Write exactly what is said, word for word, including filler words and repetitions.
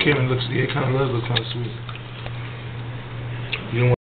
came and looks, it kind of does look kind of sweet. You don't